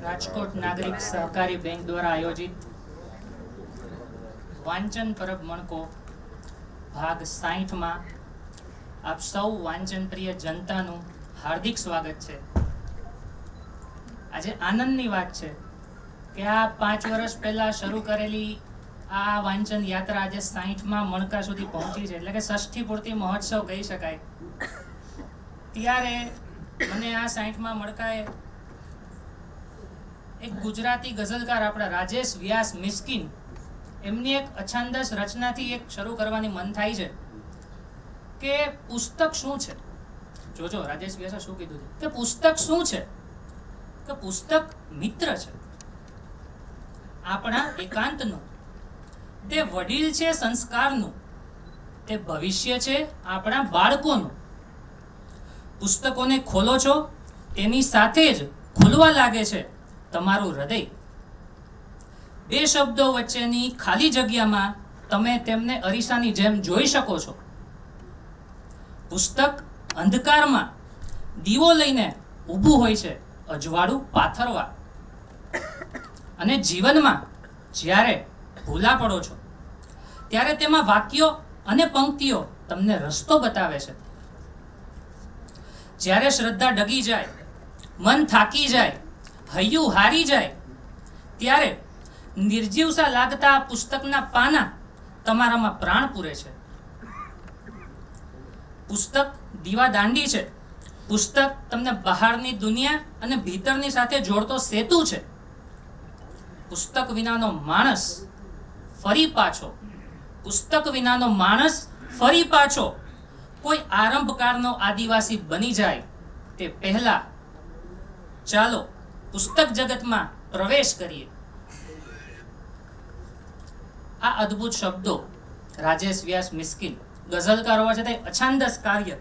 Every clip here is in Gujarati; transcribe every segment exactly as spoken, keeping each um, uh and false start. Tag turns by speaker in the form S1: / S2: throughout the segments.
S1: રાજકોટ નાગરિક સહકારી બેંક દ્વારા આયોજિત વાંચન પરબ મણકો ભાગ સાઠ માં આપ સૌ વાંચન પ્રિય જનતાનું હાર્દિક સ્વાગત છે। આજે આનંદની વાત છે કે આ પાંચ વર્ષ પહેલા શરૂ કરેલી આ વાંચન યાત્રા આજે સાઠ માં મણકા સુધી પહોંચી છે, એટલે કે ષષ્ઠી પૂર્તિ મહોત્સવ કહી શકાય। ત્યારે મને આ સાઠ માં મણકાએ एक गुजराती गजलकार अपना राजेश व्यास मिस्किन एमनी एक अछांदस रचना थी एक शुरू करवानी मन थाय छे के पुस्तक शुं छे। जो जो राजेश व्यासे शुं कीधुं के पुस्तक शुं छे के पुस्तक मित्र छे आपणा एकांतनो, ते वडील छे संस्कारनो, ते भविष्य छे आपणा बाळकोनो। पुस्तकोने खोलो छो तेनी साथे ज खुलवा लागे छे तमारू हृदय। बे शब्दों वच्चेनी खाली जग्यामां तमे तेमने अरीसानी जेम जोई शको छो। पुस्तक अंधकारमां दीवो लईने ऊभुं होय छे अजवाळुं पाथरवा, अने जीवनमां ज्यारे भूला पड़ो छो त्यारे तेमां वाक्यो अने पंक्तिओ तमने रस्तो बतावे छे। ज्यारे श्रद्धा डगी जाय, मन थाकी जाय, हय्यू हारी जाए त्यारे निर्जीवसा लागता पुस्तकना पाना तमारामां प्राण पूरे छे। पुस्तक दीवा दांडी छे, पुस्तक तमने बहारनी दुनिया अने भीतरनी साथे जोड़तो सेतु छे। पुस्तक विनानो माणस फरी पाछो, पुस्तक विनानो माणस फरी पाछो कोई आरंभकारनो आदिवासी बनी जाए ते पहला चालो पुस्तक जगत में प्रवेश करिए। आ अद्भुत शब्दों राजेश व्यास मिस्किन गजलकार होवा छतांय अछांदस कार्य।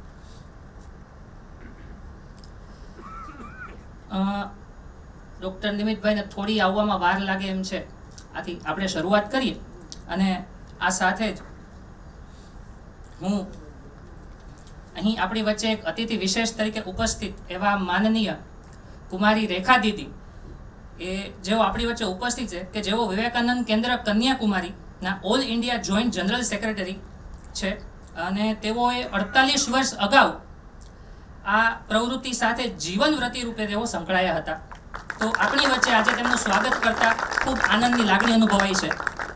S1: डॉक्टर निमित भाई ने थोड़ी आववामां वार लागे एम छे, आथी आपणे शरूआत करीए अने आ साथे ज हूँ अहीं आपणी वच्चे एक अतिथि विशेष तरीके उपस्थित एवा माननीय कुमारी रेखा दीदी ए जेओ आपणी वच्चे उपस्थित है कि जेओ विवेकानंद केन्द्र कन्याकुमारी ना All India joint general secretary छे अने तेओए अड़तालीस वर्ष अगाऊ आ प्रवृत्ति साथे जीवन व्रती रूपे तेओ संकळाया हता। तो आपणी वच्चे आज तेमनुं स्वागत करता खूब आनंदनी लागणी अनुभवाई छे।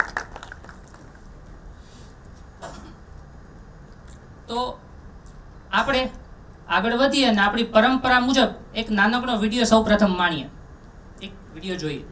S1: तो आपणे आगळ वधीए अने आपणी परंपरा मुजब एक नानकड़ो विडियो सौ प्रथम माणीए। एक विडियो जोईए।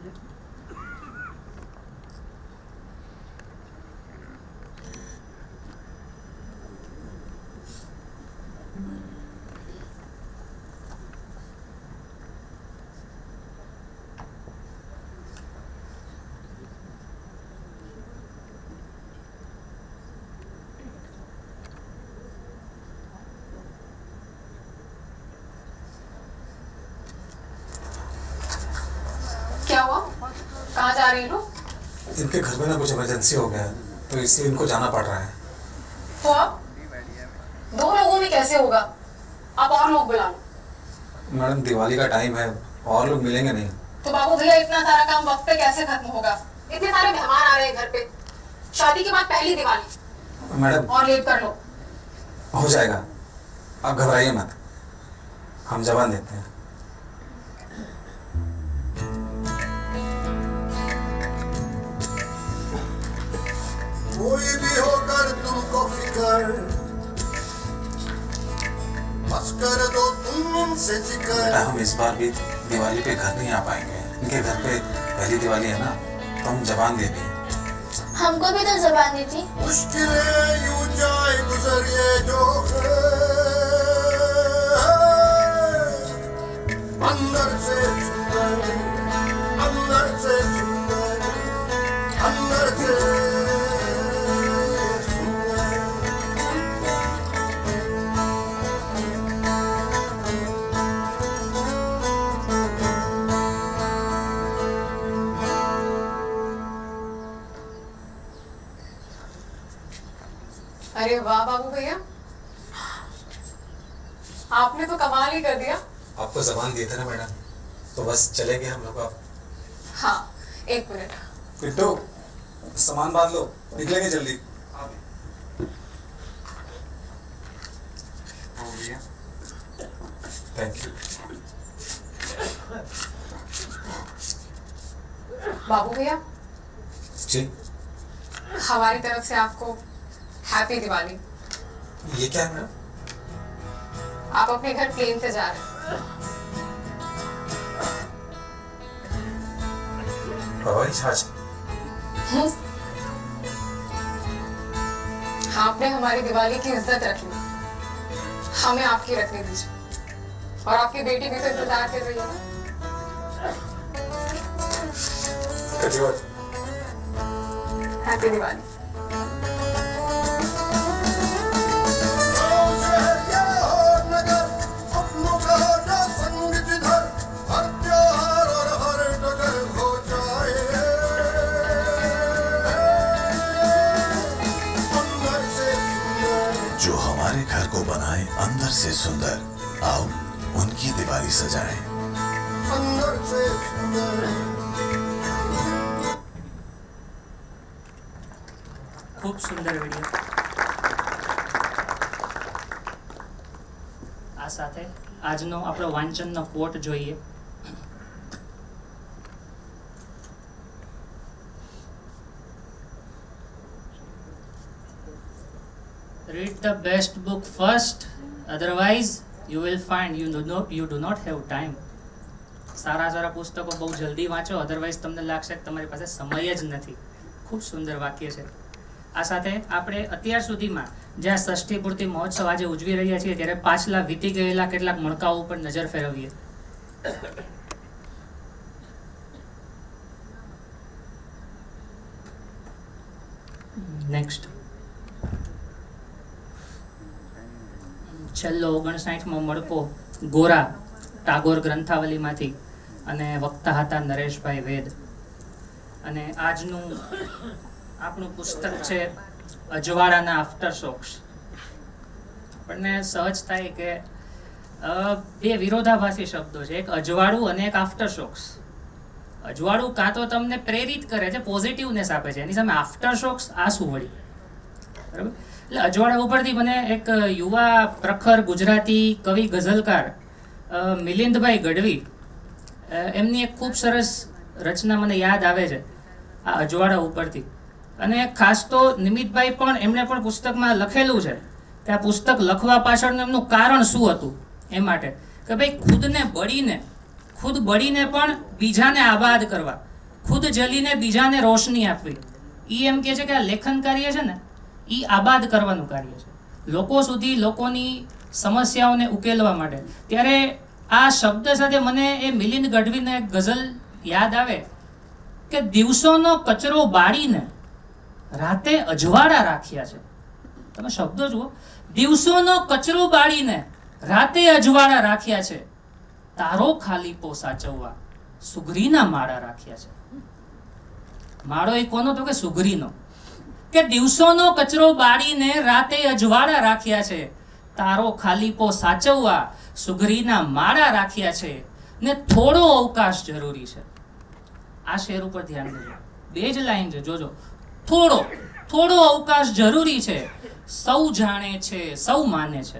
S2: क्या हुआ? कहाँ जा रही हो?
S3: इनके घर में ना कुछ इमरजेंसी हो गया है, तो इसलिए इनको जाना पड़ रहा है।
S2: तो अब दो लोगों में कैसे होगा? आप और लोग बुला लो।
S3: मैडम दिवाली का टाइम है, और लोग मिलेंगे नहीं।
S2: तो बाबू भैया इतना सारा काम वक्त पे कैसे खत्म होगा? इतने सारे मेहमान आ रहे हैं घर पे, शादी के बाद पहली दिवाली।
S3: मैडम
S2: और लेट कर लो।
S3: हो जाएगा, आप घबराइए मत, हम जवान देते हैं।
S4: कोई भी होकर तुमको फिकर बस कर दो तुम उनसे जिक्र।
S3: बेटा हम इस बार भी दिवाली पे घर नहीं आ पाएंगे, इनके घर पे पहली दिवाली है ना, तो हम जबान दे दी।
S5: हमको भी तो जबान दी थी।
S4: मुश्किलें यूं जाए गुजर ये जो अंदर से सुंदर, अंदर से सुंदर, अंदर से
S2: अरे वाह बाबू भैया, आपने तो कमाल ही कर दिया।
S3: आपको जबान दिए थे ना मैडम, तो बस चलेंगे हम लोग अब।
S2: हाँ, एक मिनट।
S3: पिंटू, सामान बांध लो, निकलेंगे जल्दी। Thank you.
S2: बाबू भैया,
S3: जी,
S2: हमारी तरफ से आपको हैप्पी दिवाली।
S3: ये क्या है मैडम?
S2: आप अपने घर प्लेन से जा रहे हैं।
S3: हवाई जहाज?
S2: आपने हमारी दिवाली की इज्जत रखी, हमें आपकी रखने दीजिए। और आपकी बेटी भी तो इंतजार कर रही है ना। हैप्पी दिवाली।
S6: जो हमारे घर को बनाए अंदर से सुंदर, आओ उनकी दिवाली सजाएं।
S4: अंदर से सुंदर।
S1: ખૂબ સુંદર વિડીયો। આ સાથે આજનો આપણો વાંચનનો કોટ જોઈએ। Read the best book first, otherwise you will find you do not you do not have time. સારા સારા પુસ્તકો બહુ જલ્દી વાંચો, અધરવાઇઝ તમને લાગશે કે તમારી પાસે સમય જ નથી। ખૂબ સુંદર વાક્ય છે। આ સાથે આપણે અત્યાર સુધીમાં જે આ ષષ્ઠી પૂર્તિ મહોત્સવ આજે ઉજવી રહ્યા છીએ ત્યારે પાછલા વીતી ગયેલા કેટલાક મણકાઓ ઉપર નજર ફેરવીએ। નેક્સ્ટ છેલ્લો ઓગણસાઠમો મણકો ગોરા ટાગોર ગ્રંથાવલીમાંથી અને વક્તા હતા નરેશભાઈ વેદ। અને આજનું આપણું પુસ્તક છે અજવાળાના આફ્ટર શોક્સ। આપણને સહજ થાય કે બે વિરોધાભાસી શબ્દો છે, એક અજવાળું અને એક આફ્ટર શોક્સ। અજવાળું કાં તો તમને પ્રેરિત કરે છે, પોઝિટિવનેસ આપે છે, એની સામે આફ્ટર શોક્સ આ શું વળી, બરાબર? એટલે અજવાળા ઉપરથી મને એક યુવા પ્રખર ગુજરાતી કવિ ગઝલકાર મિલિંદભાઈ ગઢવી એમની એક ખૂબ સરસ રચના મને યાદ આવે છે આ અજવાળા ઉપરથી। અને ખાસ તો નિમિતભાઈ પણ એમણે પણ પુસ્તકમાં લખેલું છે કે આ પુસ્તક લખવા પાછળનું એમનું કારણ શું હતું, એ માટે કે ભાઈ ખુદને બળીને ખુદ બળીને પણ બીજાને આબાદ કરવા, ખુદ જલીને બીજાને રોશની આપવી, એ એમ કહે છે કે આ લેખન કાર્ય છે ને એ આબાદ કરવાનું કાર્ય છે, લોકો સુધી લોકોની સમસ્યાઓને ઉકેલવા માટે। ત્યારે આ શબ્દ સાથે મને એ મિલિંદ ગઢવીનો એક ગઝલ યાદ આવે કે દિવસોનો કચરો બાળીને રાતે અજવાળા રાખ્યા છે। તમે શબ્દો જુઓ, દિવસોનો કચરો બાળીને રાતે અજવાળા રાખ્યા છે, તારો ખાલીપો સાચવવા સુગરીના માળા રાખ્યા છે। માળો એ કોનો તો કે સુગરીનો, કે દિવસોનો કચરો બાળીને રાતે અજવાળા રાખ્યા છે, તારો ખાલીપો સાચવવા સુગરીના માળા રાખ્યા છે, ને થોડો અવકાશ જરૂરી છે। આ શેર ઉપર ધ્યાન દેજો, બે જ લાઈન છે, જોજો। થોડો થોડો અવકાશ જરૂરી છે, સૌ જાણે છે સૌ માને છે।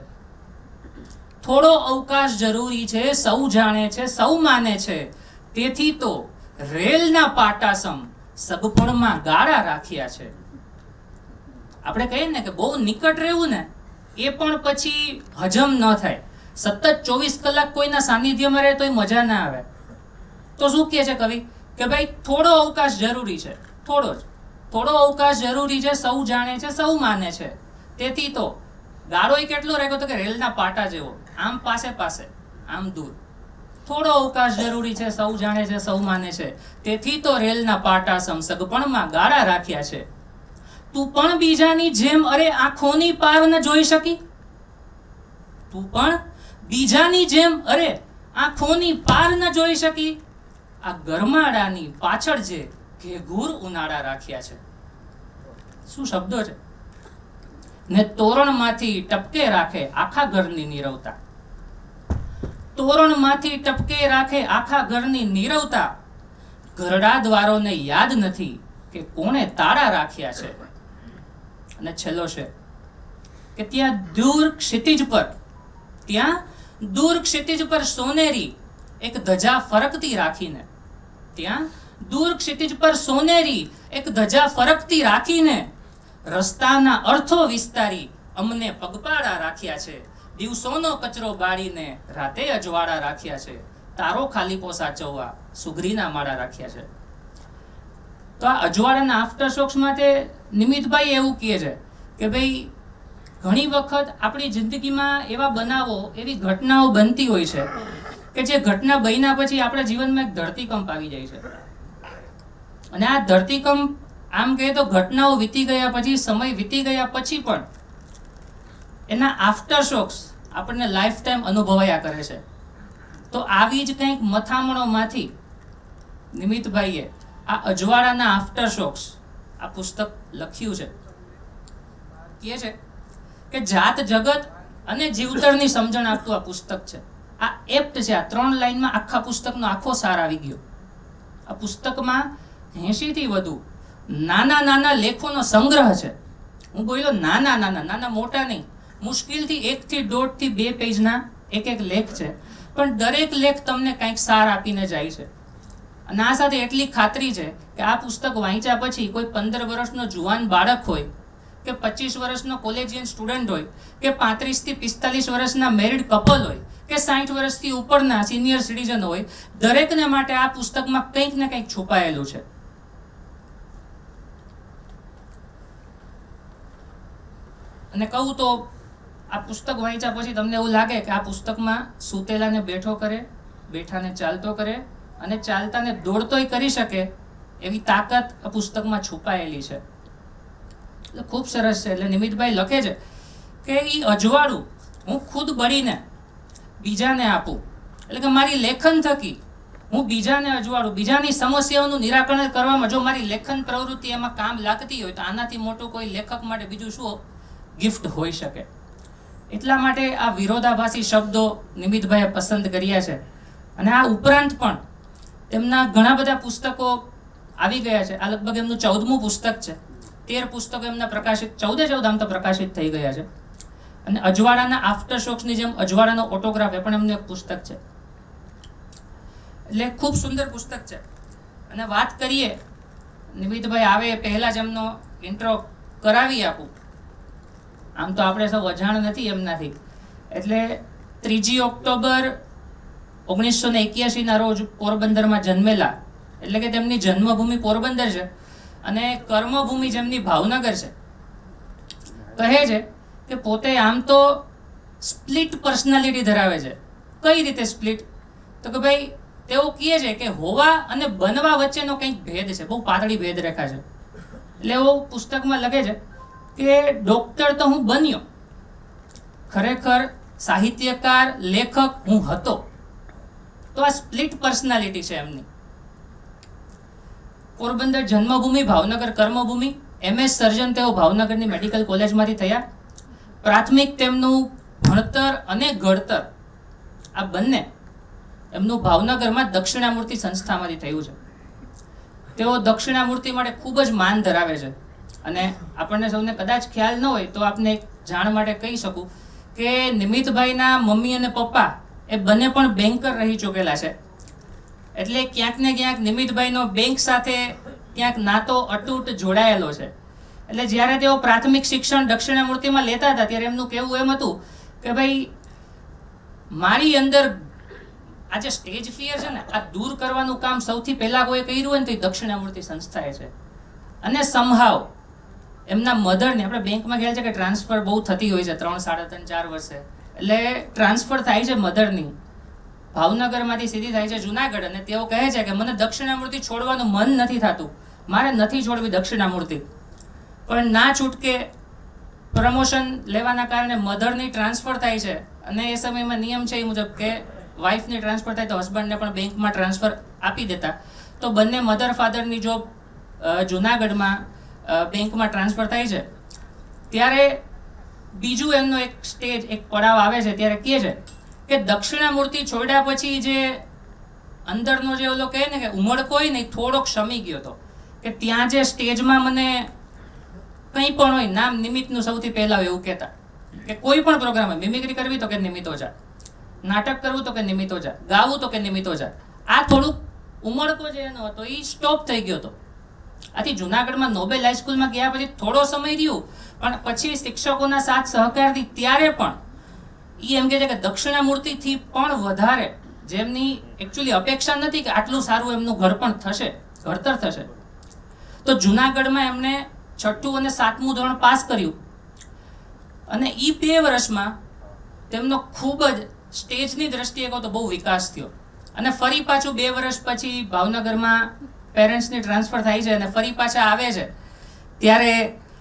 S1: થોડો અવકાશ જરૂરી છે, સૌ જાણે છે સૌ માને છે, તેથી તો રેલના પાટાસમ સગપણમાં ગાળા રાખ્યા છે। આપણે કહીએ ને કે બહુ નિકટ રહેવું ને એ પણ પછી હજમ ન થાય, સતત ચોવીસ કલાક કોઈના સાનિધ્યમાં રહે તો મજા ના આવે। તો શું કહે છે કવિ કે ભાઈ થોડો અવકાશ જરૂરી છે, થોડો જ થોડો અવકાશ જરૂરી છે, સૌ જાણે છે સૌ માને છે, તેથી તો ગાળો કેટલો રાખ્યો તો કે રેલના પાટા જેવો, આમ પાસે પાસે આમ દૂર। થોડો અવકાશ જરૂરી છે, સૌ જાણે છે સૌ માને છે, તેથી તો રેલના પાટા સમ સગપણમાં ગાળા રાખ્યા છે। તું પણ બીજાની જેમ અરે આંખોની પાર ન જોઈ શકી, તું પણ બીજાની જેમ અરે આંખોની પાર ન જોઈ શકી, આ ગરમાડાની પાછળ જે ઘેઘૂર ઉનાળા રાખ્યા છે। શું શબ્દો છે! ને તોરણમાંથી ટપકે રાખે આખા ઘરની નીરવતા। તોરણમાંથી ટપકે રાખે આખા ઘરની નીરવતા, ઘરડા દ્વારોને યાદ નથી કે કોણે તાળા રાખ્યા છે. અને છેલ્લો છે કે ત્યાં દૂર ક્ષિતિજ પર ત્યાં દૂર ક્ષિતિજ પર સોનેરી એક ધજા ફરકતી રાખીને ત્યાં દૂર ક્ષિતિજ પર સોનેરી એક ધજા ફરકતી રાખીને રસ્તાના અર્થો વિસ્તારી અમને પગપાળા રાખ્યા છે. દિવસોનો કચરો બાળીને રાતે અજવાળા રાખ્યા છે. તારો ખાલીપો સાચવવા સુગરીના માળા રાખ્યા છે. તો આ અજવાળાના આફ્ટર શોક્સ માટે નિમિતભાઈ એવું કહે છે કે ભાઈ ઘણી વખત આપણી જિંદગીમાં એવા બનાવો, એવી ઘટનાઓ બનતી હોય છે કે જે ઘટના બન્યા પછી આપણા જીવનમાં એક ધરતીકંપ આવી જાય છે. અને આ ધરતીકંપ આમ કહે તો ઘટનાઓ વીતી ગયા પછી, સમય વીતી ગયા પછી પણ એના આફ્ટર શોક્સ આપણને લાઈફ ટાઈમ અનુભવાયા કરે છે. તો આવી જ કંઈક મથામણોમાંથી નિમિતભાઈએ આ અજવાળાના આફ્ટર શોક્સ આ પુસ્તક લખ્યું છે. કહે છે કે જાત જગત અને જીવતરની સમજણ આપતું આ પુસ્તક છે. આ એપ્ટ છે. આ ત્રણ લાઈનમાં આખા પુસ્તકનો આખો સાર આવી ગયો. આ પુસ્તકમાં એંશી થી વધુ નાના નાના લેખોનો સંગ્રહ છે. હું બોલ્યો નાના નાના નાના મોટા નહીં, મુશ્કેલથી એક થી દોઢ થી બે પેજના એક એક લેખ છે, પણ દરેક લેખ તમને કંઈક સાર આપીને જાય છે. અને આ સાથે એટલી ખાતરી છે કે આ પુસ્તક વાંચ્યા પછી કોઈ પંદર વર્ષનો જુવાન બાળક હોય કે પચીસ વર્ષનો કોલેજિયન સ્ટુડન્ટ હોય કે પાંત્રીસ થી પિસ્તાલીસ વર્ષના મેરિડ કપલ હોય કે સાઠ વર્ષથી ઉપરના સિનિયર સિટીઝન હોય, દરેકને માટે આ પુસ્તકમાં કંઈક ને કંઈક છુપાયેલું છે. અને કહું તો આ પુસ્તક વાંચ્યા પછી તમને એવું લાગે કે આ પુસ્તકમાં સૂતેલાને બેઠો કરે, બેઠાને ચાલતો કરે અને ચાલતાને દોડતોય કરી શકે એવી તાકાત આ પુસ્તકમાં છુપાયેલી છે. એટલે ખૂબ સરસ છે. એટલે નિમિતભાઈ લખે છે કે એ અજવાળું હું ખુદ બળીને બીજાને આપું, એટલે કે મારી લેખન થકી હું બીજાને અજવાળું, બીજાની સમસ્યાઓનું નિરાકરણ કરવામાં જો મારી લેખન પ્રવૃત્તિ એમાં કામ લાગતી હોય તો આનાથી મોટું કોઈ લેખક માટે બીજું શું ગિફ્ટ હોઈ શકે. એટલા માટે આ વિરોધાભાસી શબ્દો નિમિતભાઈએ પસંદ કર્યા છે. અને આ ઉપરાંત પણ તેમના ઘણા બધા પુસ્તકો આવી ગયા છે. આ લગભગ એમનું ચૌદમું પુસ્તક છે. તેર પુસ્તકો એમના પ્રકાશિત, ચૌદે ચૌદ આમ તો પ્રકાશિત થઈ ગયા છે. અને અજવાળાના આફ્ટર શોક્સની જેમ અજવાળાનો ઓટોગ્રાફ એ પણ એમનું એક પુસ્તક છે. એટલે ખૂબ સુંદર પુસ્તક છે. અને વાત કરીએ નિમિતભાઈ આવે પહેલા જ એમનો ઇન્ટ્રો કરાવી આપું. આમ તો આપણે સૌ અજાણ નથી એમનાથી. એટલે ત્રીજી ઓક્ટોબર ઓગણીસો ને એક્યાસી ના રોજ પોરબંદરમાં જન્મેલા, એટલે કે તેમની જન્મભૂમિ પોરબંદર છે અને કર્મભૂમિ જેમની ભાવનગર છે. કહે છે કે પોતે આમ તો સ્પ્લિટ પર્સનાલિટી ધરાવે છે. કઈ રીતે સ્પ્લિટ? તો કે ભાઈ તેઓ કહે છે કે હોવા અને બનવા વચ્ચેનો કંઈક ભેદ છે, બહુ પાતળી ભેદ રેખા છે. એટલે એવો પુસ્તકમાં લખે છે કે ડોક્ટર તો હું બન્યો, ખરેખર સાહિત્યકાર લેખક હું હતો. તો આ સ્પ્લિટ પર્સનાલિટી છે એમની. પોરબંદર જન્મભૂમિ, ભાવનગર કર્મભૂમિ. એમએસ સર્જન તેઓ ભાવનગરની મેડિકલ કોલેજમાંથી થયા. પ્રાથમિક તેમનું ભણતર અને ઘડતર આ બંને એમનું ભાવનગરમાં દક્ષિણામૂર્તિ સંસ્થામાંથી થયું છે. તેઓ દક્ષિણામૂર્તિ માટે ખૂબ જ માન ધરાવે છે. અને આપણને સૌને કદાચ ખ્યાલ ન હોય તો આપને એક જાણ માટે કહી શકું કે નિમિતભાઈના મમ્મી અને પપ્પા એ બંને પણ બેન્કર રહી ચૂકેલા છે. એટલે ક્યાંક ને ક્યાંક નિમિતભાઈનો બેંક સાથે ક્યાંક નાતો અતૂટ જોડાયેલો છે. એટલે જ્યારે તેઓ પ્રાથમિક શિક્ષણ દક્ષિણામૂર્તિમાં લેતા હતા ત્યારે એમનું કહેવું એમ હતું કે ભાઈ મારી અંદર આ જે સ્ટેજ ફિયર છે ને, આ દૂર કરવાનું કામ સૌથી પહેલા કોઈ કર્યું હોય ને તો એ દક્ષિણામૂર્તિ સંસ્થાએ છે. અને સમહાવ એમના મધરને, આપણે બેંકમાં ગયા છે કે ટ્રાન્સફર બહુ થતી હોય છે ત્રણ સાડા ત્રણ ચાર વર્ષે, એટલે ટ્રાન્સફર થાય છે મધરની, ભાવનગરમાંથી સીધી થાય છે જુનાગઢ. અને તેઓ કહે છે કે મને દક્ષિણામૂર્તિ છોડવાનું મન નથી થતું, મારે નથી છોડવી દક્ષિણામૂર્તિ, પણ ના છૂટકે પ્રમોશન લેવાના કારણે મધરની ટ્રાન્સફર થાય છે. અને એ સમયમાં નિયમ છે એ મુજબ કે વાઇફની ટ્રાન્સફર થાય તો હસબન્ડને પણ બેંકમાં ટ્રાન્સફર આપી દેતા. તો બંને મધર ફાધરની જોબ જુનાગઢમાં બેંકમાં ટ્રાન્સફર થાય છે. ત્યારે બીજું એમનો એક સ્ટેજ, એક પડાવ આવે છે. ત્યારે કહે છે કે દક્ષિણામૂર્તિ છોડ્યા પછી જે અંદરનો જે ઓલો કહે ને કે ઉમળકો હોય ને એ થોડોક શમી ગયો હતો કે ત્યાં જે સ્ટેજમાં મને કંઈ પણ હોય નામ નિમિત્તનું સૌથી પહેલા હોય એવું કહેતા કે કોઈ પણ પ્રોગ્રામ મિમિક્રી કરવી તો કે નિમિત્ત ઓઝા, નાટક કરવું તો કે નિમિત્ત ઓઝા, ગાવું તો કે નિમિત્ત ઓઝા. આ થોડુંક ઉમળકો જે એનો હતો એ સ્ટોપ થઈ ગયો હતો. આથી જુનાગઢમાં નોબેલ હાઈસ્કૂલમાં ગયા પછી થોડો સમય રહ્યું, પણ પછી શિક્ષકોના સાથ સહકારથી ત્યારે પણ એ એમ કહે છે કે દક્ષિણામૂર્તિથી પણ વધારે જેમની એકચ્યુઅલી અપેક્ષા નથી કે આટલું સારું એમનું ઘર પણ થશે, ઘડતર થશે, તો જુનાગઢમાં એમને છઠ્ઠું અને સાતમું ધોરણ પાસ કર્યું અને એ બે વર્ષમાં તેમનો ખૂબ જ સ્ટેજની દ્રષ્ટિએ કહો તો બહુ વિકાસ થયો. અને ફરી પાછું બે વર્ષ પછી ભાવનગરમાં પેરેન્ટ્સની ટ્રાન્સફર થાય છે અને ફરી પાછા આવે છે ત્યારે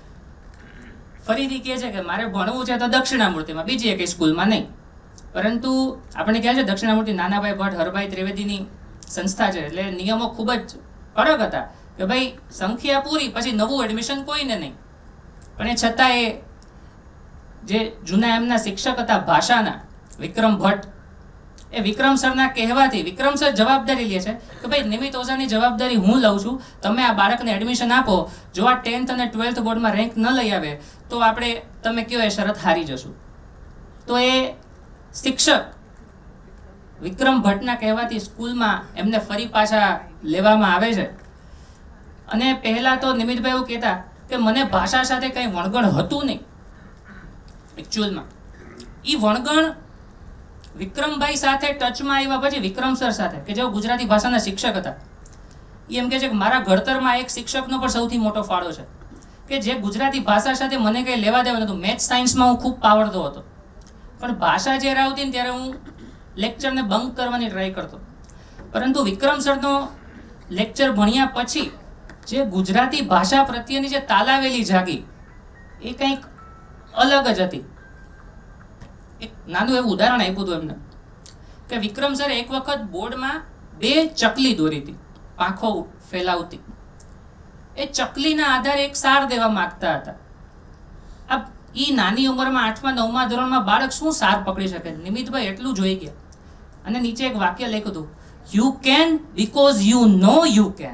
S1: ફરીથી કહે છે કે મારે ભણવું છે તો દક્ષિણામૂર્તિમાં, બીજી એક સ્કૂલમાં નહીં. પરંતુ આપણે કહે છે દક્ષિણામૂર્તિ નાનાભાઈ ભટ્ટ હરભાઈ ત્રિવેદીની સંસ્થા છે એટલે નિયમો ખૂબ જ કડક હતા કે ભાઈ સંખ્યા પૂરી પછી નવું એડમિશન કોઈને નહીં. પણ એ છતાં એ જે જૂના એમના શિક્ષક હતા ભાષાના વિક્રમ ભટ્ટ, એ વિક્રમ સરના કહેવાથી વિક્રમ સર જવાબદારી લે છે કે ભાઈ નિમિત્ત ઓઝાની જવાબદારી હું લઉં છું, તમે આ બાળકને એડમિશન આપો, જો આ ટેન્થ અને ટ્વેલ્થ બોર્ડમાં રેન્ક ન લઈ આવે તો આપણે તમે કયો એ શરત હારી જશું. તો એ શિક્ષક વિક્રમ ભટ્ટના કહેવાથી સ્કૂલમાં એમને ફરી પાછા લેવામાં આવે છે. અને પહેલાં તો નિમિત્તભાઈ એવું કહેતા કે મને ભાષા સાથે કંઈ વણગણ હતું નહીં. એકચ્યુઅલમાં એ વણગણ વિક્રમભાઈ સાથે ટચમાં આવ્યા પછી વિક્રમ સર સાથે કે જેઓ ગુજરાતી ભાષાના શિક્ષક હતા, એ એમ કહે છે કે મારા ઘડતરમાં એક શિક્ષકનો પણ સૌથી મોટો ફાળો છે કે જે ગુજરાતી ભાષા સાથે મને કંઈ લેવા દેવા નહોતું. મેથ્સ સાયન્સમાં હું ખૂબ પાવરતો હતો, પણ ભાષા જ્યારે આવતી ને ત્યારે હું લેક્ચરને બંક કરવાની ટ્રાય કરતો. પરંતુ વિક્રમ સરનો લેક્ચર ભણ્યા પછી જે ગુજરાતી ભાષા પ્રત્યેની જે તાલાવેલી જાગી એ કંઈક અલગ જ હતી. એક નાનું એવું ઉદાહરણ આપ્યું હતું એમને કે વિક્રમ સર એક વખત બોર્ડમાં બે ચકલી દોરી હતી પાંખો ફેલાવતી. એ ચકલીના આધારે એક સાર દેવા માંગતા હતા. આ એ નાની ઉંમરમાં આઠમા નવમા ધોરણમાં બાળક શું સાર પકડી શકે? નિમિત્તભાઈ એટલું જોઈ ગયા અને નીચે એક વાક્ય લખ્યું હતું, you can because you know you can.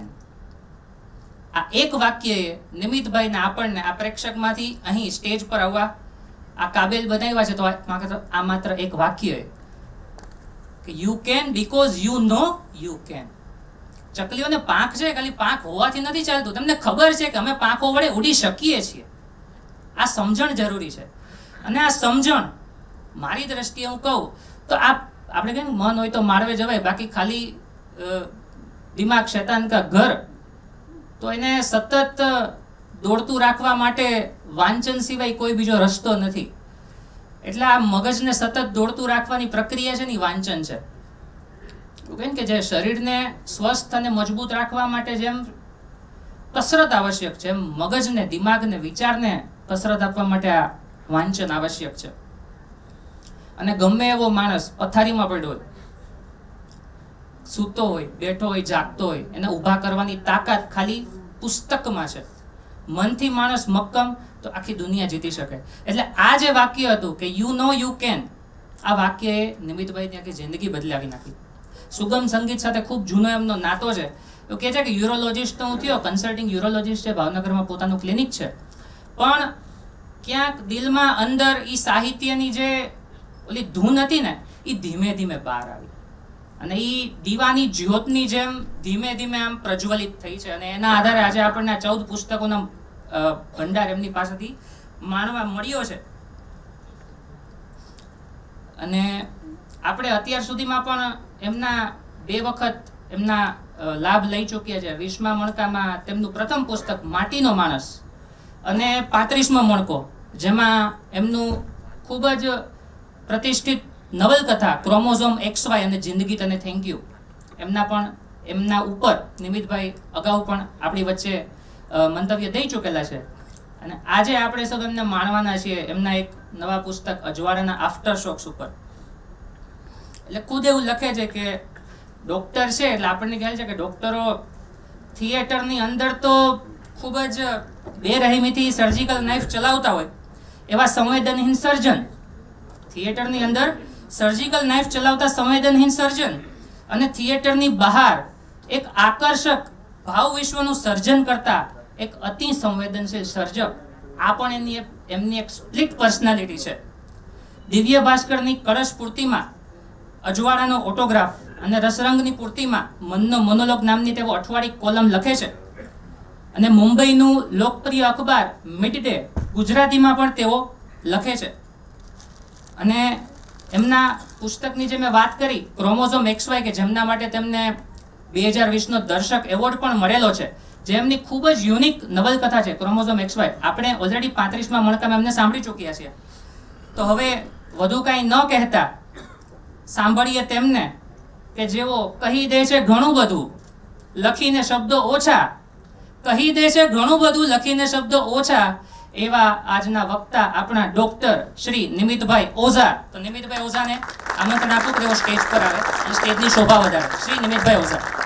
S1: આ એક વાક્યએ નિમિત્તભાઈને આપણને આ પ્રેક્ષકમાંથી અહીં સ્ટેજ પર આવવા આ કાબેલ બનાવ્યા છે. તો આ માત્ર એક વાક્ય કે you can because you know you can. ચકલીઓને પાંખ છે, ખાલી પાંખ હોવાથી નથી ચાલતું, તમને ખબર છે કે અમે પાંખો વડે ઉડી શકીએ છીએ. આ સમજણ જરૂરી છે. અને આ સમજણ મારી દ્રષ્ટિએ હું કહું તો આ આપણે કહીએ મન હોય તો માળવે જવાય, બાકી ખાલી દિમાગ શૈતાન કા ઘર, તો એને સતત દોડતું રાખવા માટે વાંચન સિવાય કોઈ બીજો રસ્તો નથી. એટલે આ મગજને સતત દોડતું રાખવાની પ્રક્રિયા છે ને વાંચન છે. એવું કે જે શરીરને સ્વસ્થ અને મજબૂત રાખવા માટે જેમ કસરત આવશ્યક છે, એમ મગજને, દિમાગને, વિચારને કસરત આપવા માટે આ વાંચન આવશ્યક છે. અને ગમે એવો માણસ પથારીમાં પડ્યો હોય, સૂતો હોય, બેઠો હોય, જાગતો હોય, એને ઊભા કરવાની તાકાત ખાલી પુસ્તકમાં છે. મનથી માણસ મક્કમ તો આખી દુનિયા જીતી શકે. એટલે આ જે વાક્ય હતું કે યુ નો યુ કેન, આ વાક્યએ નિમિત્તભાઈની આખી જિંદગી બદલાવી નાખી. સુગમ સંગીત સાથે ખૂબ જૂનો એમનો નાતો છે. એવું કહે છે કે યુરોલોજિસ્ટ હું થયો, કન્સલ્ટિંગ યુરોલોજિસ્ટ છે, ભાવનગરમાં પોતાનું ક્લિનિક છે, પણ ક્યાંક દિલમાં અંદર એ સાહિત્યની જે ઓલી ધૂન હતી ને એ ધીમે ધીમે બહાર આવી અને એ દીવાની જ્યોતની જેમ ધીમે ધીમે આમ પ્રજ્વલિત થઈ છે. અને એના આધારે આજે આપણને આ ચૌદ પુસ્તકોનો ભંડાર એમની પાસેથી માણવા મળ્યો છે. અને આપણે અત્યાર સુધીમાં પણ એમના બે વખત એમના લાભ લઈ ચૂક્યા છે. વીસમા મણકામાં તેમનું પ્રથમ પુસ્તક માટીનો માણસ અને પાંત્રીસમો મણકો, જેમાં એમનું ખૂબ જ પ્રતિષ્ઠિત નવલકથા ક્રોમોઝોમ એક્સ વાય અને જિંદગી તને થેન્ક યુ, એમના પણ એમના ઉપર નિમિત્તભાઈ અગાઉ પણ આપણી વચ્ચે મંતવ્ય દઈ ચૂકેલા છે. અને આજે આપણે સૌ એમને માણવાના છીએ એમના એક નવા પુસ્તક અજવાળાના આફ્ટર શોક્સ ઉપર. એટલે ખુદ એવું લખે છે કે ડૉક્ટર છે એટલે આપણને ખ્યાલ છે કે ડૉક્ટરો થિયેટરની અંદર તો ખૂબ જ બેરહેમીથી સર્જિકલ નાઇફ ચલાવતા હોય, એવા સંવેદનહીન સર્જન થિયેટરની અંદર સર્જિકલ નાઇફ ચલાવતા સંવેદનહીન સર્જન અને થિયેટરની બહાર એક આકર્ષક ભાવ વિશ્વનું સર્જન કરતા એક અતિ સંવેદનશીલ સર્જક, આ પણ એની એમની એક સ્પ્લિટ પર્સનાલિટી છે. દિવ્ય ભાસ્કરની કળશ પૂર્તિમાં અજવાળાનો ઓટોગ્રાફ અને રસરંગની પૂર્તિમાં મનનો મોનોલોગ નામની તેઓ અઠવાડિક કોલમ લખે છે. અને મુંબઈનું લોકપ્રિય અખબાર મિડ ડે ગુજરાતીમાં પણ તેઓ લખે છે. અને એમના પુસ્તકની જે મેં વાત કરી ક્રોમોઝોમ એક્સ વાય, કે જેમના માટે તેમને બે હજાર વીસનો દર્શક એવોર્ડ પણ મળેલો છે, જે એમની ખૂબ જ યુનિક નવલકથા છે ક્રોમોઝોમ એક્સ વાય. આપણે ઓલરેડી પાંત્રીસમાં મણકામાં એમને સાંભળી ચૂક્યા છીએ. તો હવે વધુ કાંઈ ન કહેતા સાંભળીએ તેમને કે જેઓ કહી દે છે ઘણું બધું લખીને શબ્દો ઓછા, કહી દે છે ઘણું બધું લખીને શબ્દો ઓછા, એવા આજના વક્તા આપણા ડોક્ટર શ્રી નિમિતભાઈ ઓઝા. તો નિમિતભાઈ ઓઝાને આમંત્રણ આપું કે તેઓ સ્ટેજ પર આવે અને સ્ટેજની શોભા વધારે. શ્રી નિમિતભાઈ ઓઝા.